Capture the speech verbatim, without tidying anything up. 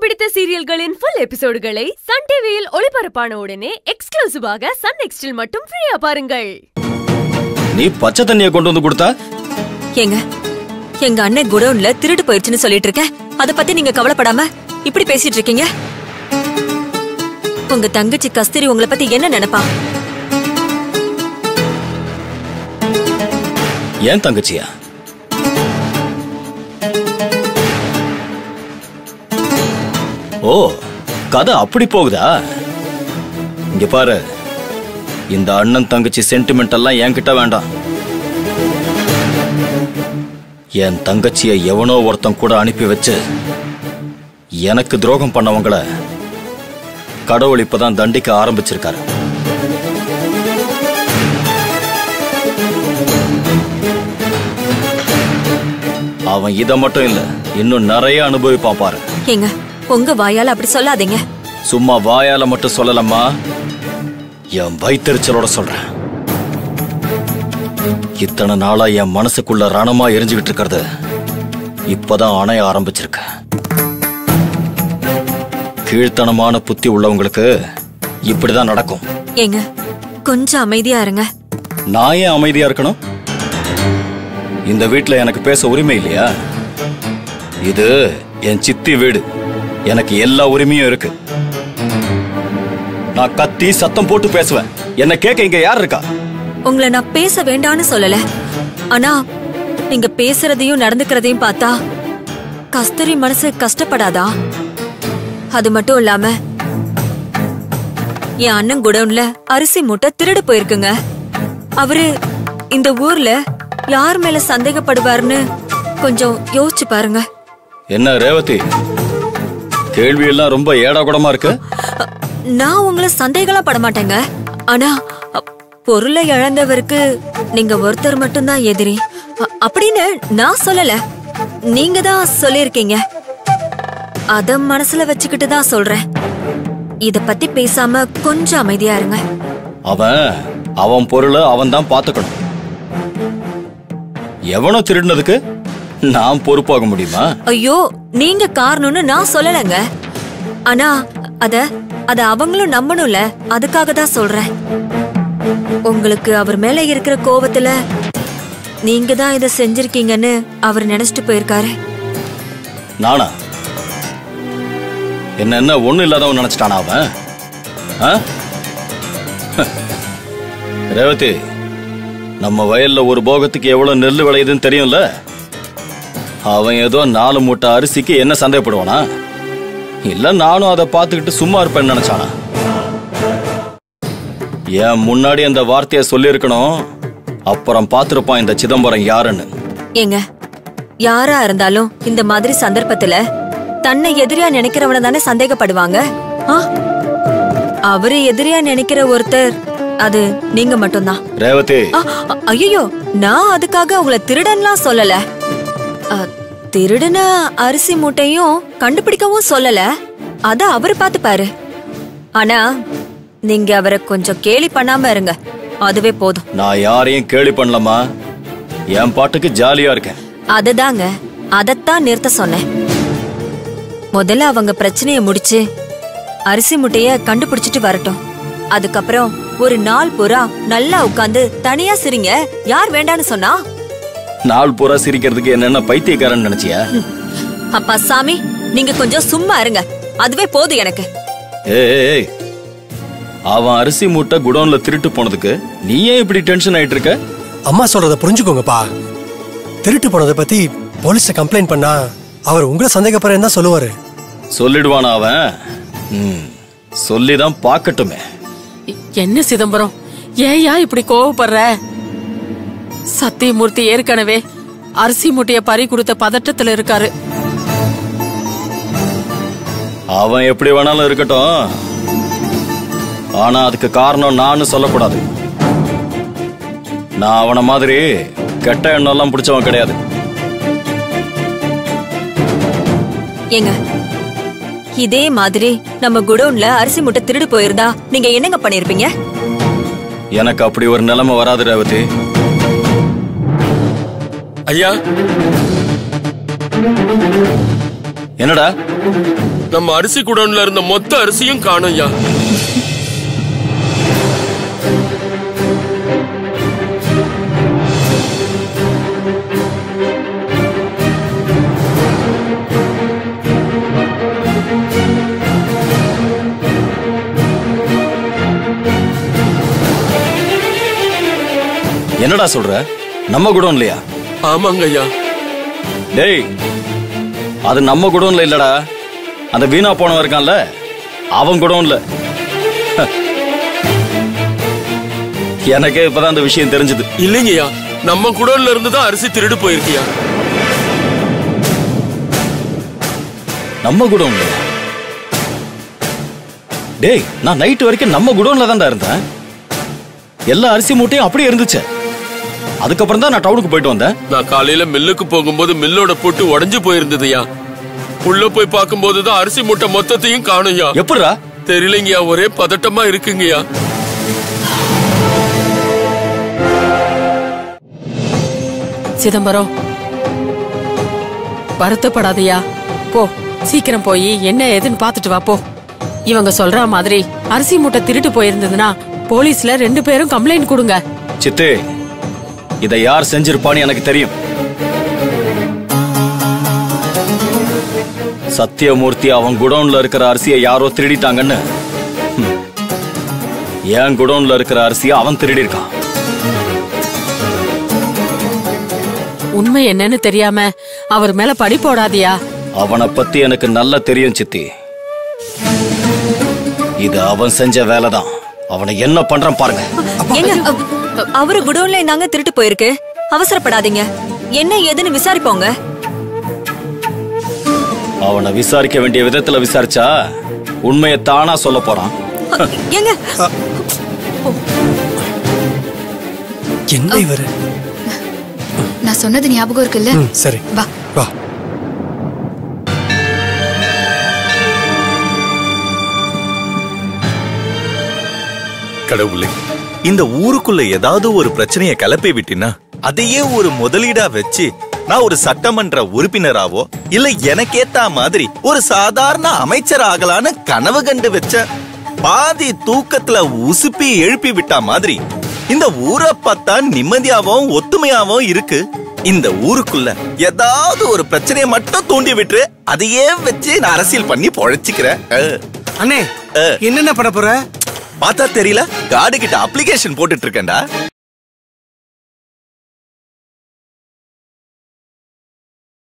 பிடித்த சீரியல்களின் full எபிசோடுகளை Sun டிவியில் ஒளிபரப்பான உடனே எக்ஸ்க்ளூசிவாக சன் நெக்ஸ்டில் மட்டும் ஃப்ரீயா பாருங்கள். நீ பச்சை தண்ணியை கொண்டு வந்து கொடுத்தா? ஏங்க, எங்க அண்ணன் குடோன்ல திருட்டு போயிடுச்சுன்னு சொல்லிட்டு இருக்கேன். அத பத்தி நீங்க கவலைப்படாம இப்படி பேசிட்டு இருக்கீங்க. உங்க தங்கச்சி கஸ்தூரி உங்களை பத்தி என்ன நினைப்பா? ஏன் தங்கச்சியா? ஓ, கதை அப்படி போகுதா? இங்க பாரு, இந்த அண்ணன் தங்கச்சி சென்டிமெண்ட் எல்லாம் என்கிட்ட வேண்டாம். என் தங்கச்சியை எவனோ ஒருத்தன் கூட அனுப்பி வச்சு எனக்கு துரோகம் பண்ணவங்கள கடவுள் இப்பதான் தண்டிக்க ஆரம்பிச்சிருக்காரு. அவன் இத மட்டும் இல்ல, இன்னும் நிறைய அனுபவிப்பான் பாரு. ஏங்க, உங்க வாயால அப்படி சொல்லாதீங்க. சும்மா வாயால மட்டும் சொல்லலம்மா, என் வயித்தெரிச்சலோட சொல்றேன். இத்தனை நாளா என் மனசுக்குள்ள ரணமா எரிஞ்சுக்கிட்டு இருக்கிறது இப்பதான் அணைய ஆரம்பிச்சிருக்கு. கீழ்த்தனமான புத்தி உள்ளவங்களுக்கு இப்படிதான் நடக்கும். ஏங்க, கொஞ்சம் அமைதியா இருங்க. நான் ஏன் அமைதியா இருக்கணும்? இந்த வீட்டுல எனக்கு பேச உரிமை இல்லையா? இது என் சித்தி வீடு, எனக்கு எல்லா உரிமையும் இருக்கு. நான் கத்தி சத்தம் போட்டு பேசுவேன், என்ன கேட்க இங்க யார் இருக்கா? உங்களை நான் பேச வேண்டான்னு சொல்லல. ஆனா நீங்க பேசுறதையும் நடந்துக்கிறதையும் பார்த்தா கஸ்தூரி மனசு கஷ்டப்படாதா? அது மட்டும் இல்லாம என் அண்ணன் குடோன்ல அரிசி மூட்டை திருடு போயிருக்குங்க. அவரு இந்த ஊர்ல யார் மேல சந்தேகப்படுவாருன்னு கொஞ்சம் யோசிச்சு பாருங்க. என்ன ரேவதி, கேள்வி எல்லாம் ரொம்ப ஏடா கூடமா இருக்கு. நான் உங்களை சந்தேகம்லாம் பட மாட்டேங்க. ஆனா பொருளை இழந்தவருக்கு நீங்க ஒருத்தர் மட்டும்தான் எதிரி அப்படின்னு நான் சொல்லல, நீங்க தான் சொல்லிருக்கீங்க. அத மனசுல வச்சுக்கிட்டு தான் சொல்றேன். இத பத்தி பேசாம கொஞ்சம் அமைதியா இருங்க. அவன் அவன் பொருளை அவன் தான் பாத்துக்கணும். எவனோ திருடினதுக்கு நான் பொறுப்பாக முடியுமா? ஐயோ, நீங்க காரணம்னு நான் சொல்லலங்க. ஆனா அத அத அவங்களும் நம்பணும்ல, அதுக்காக தான் சொல்றேன். உங்களுக்கு அவர் மேல இருக்கிற கோபத்துல நீங்க தான் இத செஞ்சிருக்கீங்கன்னு அவர் நினைச்சிட்டு போயிருக்காரு. நானா? என்ன என்ன ஒண்ணு இல்லாதவன் நினைச்சிட்டானா அவன்? ரேவதி, நம்ம வயல்ல ஒரு போகத்துக்கு எவ்வளவு நெல் விளையுதுன்னு தெரியும்ல. அவன் ஏதோ நாலு மூட்டை அரிசிக்கு என்ன சந்தேகப்படுவானா? இல்ல நானும் அதை பார்த்துக்கிட்டு சும்மா இருப்பேன்னு நினைச்சானா? ஏன் முன்னாடி அந்த வார்த்தையை சொல்லி இருக்கணும், அப்புறம் பார்த்திருப்பான் இந்த சிதம்பரம் யாருன்னு. ஏங்க, யாரா இருந்தாலும் இந்த மாதிரி சந்தர்ப்பத்துல தன்னை எதிரியா நினைக்கிறவன தானே சந்தேகப்படுவாங்க. அவரு எதிரியா நினைக்கிற ஒருத்தர் அது நீங்க மட்டும்தான். ரேவதி, ஐயோ, நான் அதுக்காக உங்களை திருடன்லாம் சொல்லல. திருடன அரிசி மூட்டையும் கண்டுபிடிக்கவும் சொல்லல. அத அவரு பாத்து பாரு. ஆனா நீங்க அவரை கொஞ்சம் கேலி பண்ணாம இருங்க, அதுவே போதும். நான் யாரையும் கேலி பண்ணலமா, என் பாட்டுக்கு ஜாலியா இருக்கேன். அததாங்க, அதத்தான் நிறுத்த சொன்னேன். முதல்ல அவங்க பிரச்சனைய முடிச்சு அரிசி முட்டைய கண்டுபிடிச்சிட்டு வரட்டும். அதுக்கப்புறம் ஒரு நாள் பூரா நல்லா உட்கார்ந்து தனியா சிரிங்க. யார் வேண்டான்னு சொன்னா? நாள் பூரா சிரிக்கிறதுக்கு என்னென்ன பைத்தியக்காரன் நினைச்சியா? அப்பா சாமி, நீங்க கொஞ்சம் சும்மா இருங்க, அதுவே போதும் எனக்கு. ஏய், அவன் அரிசி மூட்டை குடோன்ல திருட்டு போனதுக்கு நீ ஏன் இப்படி டென்ஷன் ஆயிட்டு இருக்க? அம்மா சொல்றத புரிஞ்சுக்கோங்கப்பா. திருட்டு போனதை பத்தி போலீஸ்ல கம்ப்ளைண்ட் பண்ணா அவர் உங்களை சந்தேகப்படுறேன்னு தான் சொல்லுவாரு. சொல்லிடுவானா அவன்? சொல்லிதான் பாக்கட்டுமே. என்ன சிதம்பரம், ஏயா இப்படி கோவப்படுற? சத்தியமூர்த்தி ஏற்கனவே அரிசி மூட்டைய பறி கொடுத்த பதட்டத்துல இருக்காரு. அவன் எப்படி வேணாலும் இருக்கட்டும், ஆனா அதுக்கு காரணம் நானு சொல்லக்கூடாது. நான் அவன மாதிரி கெட்ட எண்ணம் எல்லாம் பிடிச்சவன் கிடையாது. ஏங்க, இதே மாதிரி நம்ம குடோன்ல அரிசி மூட்டை திருடு போயிருந்தா நீங்க என்னங்க பண்ணிருப்பீங்க? எனக்கு அப்படி ஒரு நிலைமை வராது ரேவதி. ஐயா, என்னடா? நம்ம அரிசி குடோன்ல இருந்த மொத்த அரிசியும் காணோம் ஐயா. என்னடா சொல்ற? நம்ம குடோன்லயா? ஆமாங்க ஐயா. டேய், அது நம்ம குடோன்ல இல்லடா, அந்த வீணா போனவன் இருக்கான்ல அவன் குடோன்ல. எனக்கே இப்பதான் அந்த விஷயம் தெரிஞ்சது. இல்லைங்கய்யா, நம்ம குடோன்ல இருந்து தான் அரிசி திருடு போயிருக்கியா. நம்ம குடோன்ல? டேய், நான் நைட்டு வரைக்கும் நம்ம குடோன்ல தான்டா இருந்தேன். எல்லா அரிசி மூட்டையும் அப்படியே இருந்துச்சு. அதுக்கப்புறம் தான் நான் டவுனுக்கு போயிட்டு வந்தேன். நான் காலையில மில்லுக்கு போகும்போது மில்லோட போட்டு உடைஞ்சு போயிருந்ததுயா. உள்ள போய் பார்க்கும்போது தான் அரிசி மூட்டை மொத்தத்தையும் காணும்யா. எப்படிடா? தெரியலங்கய்யா, ஒரே பதட்டமா இருக்குங்கய்யா. சிதம்பரம், வருத்தப்படாதயா. போ, சீக்கிரம் போய் என்ன ஏதுன்னு பாத்துட்டு வா. போ. இவங்க சொல்ற மாதிரி அரிசி மூட்டை திருட்டு போயிருந்ததுன்னா போலீஸ்ல ரெண்டு பேரும் கம்ப்ளைண்ட் கொடுங்க. சித்து, இதை யார் செஞ்சிருப்பான்னு எனக்கு தெரியும். சத்தியமூர்த்தி அவன் குடோன்ல இருக்கிற அரிசியை யாரோ திருடிட்டாங்கன்னு என் குடோன்ல இருக்கிற அரிசியை அவன் திருடி இருக்கான். உண்மை என்னன்னு தெரியாம அவர் மேல பழி போடாதியா. அவனை பத்தி எனக்கு நல்லா தெரியும் சித்தி. இது அவன் செஞ்ச வேலைதான். அவனை என்ன பண்றான் பாருங்க. ஏங்க, அவரு குடோன்ல நாங்க திருட்டு போயிருக்கு. அவசரப்படாதீங்க, என்ன ஏதுன்னு விசாரிப்போங்க. அவனை விசாரிக்க வேண்டிய விதத்துல விசாரிச்சா உண்மையை தானா சொல்ல போறான். ஏங்க, என்ன இவரு? நான் சொன்னது ஞாபகம் இருக்குல்ல? சரி, வா வா. கடவுளே, இந்த ஊருக்குள்ள ஏதாவது ஒரு பிரச்சனையை கிளப்பி விட்டினா அதையே ஒரு முதலீடா வச்சு நான் ஒரு சட்டமன்ற உறுப்பினராவோ இல்ல எனக்கேத்தா மாதிரி ஒரு சாதாரண அமைச்சர் ஆகலான்னு கனவு கண்டு வச்ச பாதி தூக்கத்துல உசுப்பி எழுப்பி விட்டா மாதிரி இந்த ஊரை பார்த்தா நிம்மதியாவும் ஒத்துமையாவும் இருக்கு. இந்த ஊருக்குள்ள ஏதாவது ஒரு பிரச்சனையை மட்டும் தூண்டி விட்டு அதையே வச்சு நான் அரசியல் பண்ணி பொழைச்சிக்கிறேன். அண்ணே, என்னென்ன பண்ண போற? பார்த்தா தெரியல, காடு கிட்ட அப்ளிகேஷன் போட்டுட்டு இருக்கேன்டா.